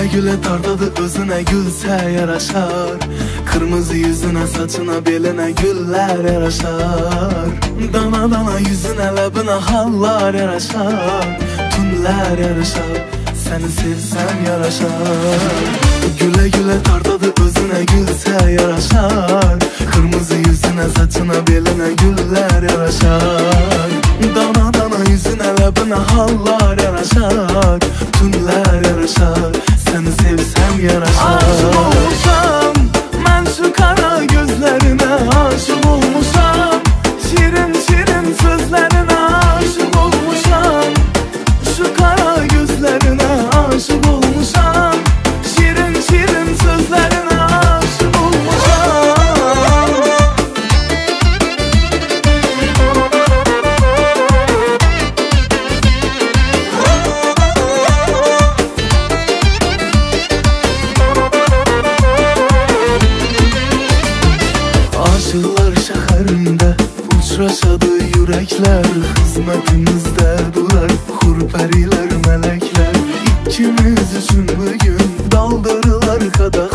Güle güle tardadı özüne gülse yaraşar. Kırmızı yüzüne saçına beline güller yaraşar. Dana dana yüzüne labına hallar yaraşar. Tünler yaraşar, seni sevsem yaraşar. Güle güle tardadı özüne gülse yaraşar. Kırmızı yüzüne saçına beline güller yaraşar. Dana dana yüzüne labına hallar yaraşar. Tünler yaraşar, seni sevsem yaraşar. Aşık olmuşam ben şu kara gözlerine. Aşık olmuşam şirin şirin sözlerine. Aşık olmuşam şu kara gözlerine. Aşık olmuşam şirin şirin sözlerine. Aşık olmuşam. Aşıklar şehirinde uçraşadı yürekler. Hizmetimizde durar hurperiler melekler. İkimiz için bugün daldırılar kadar.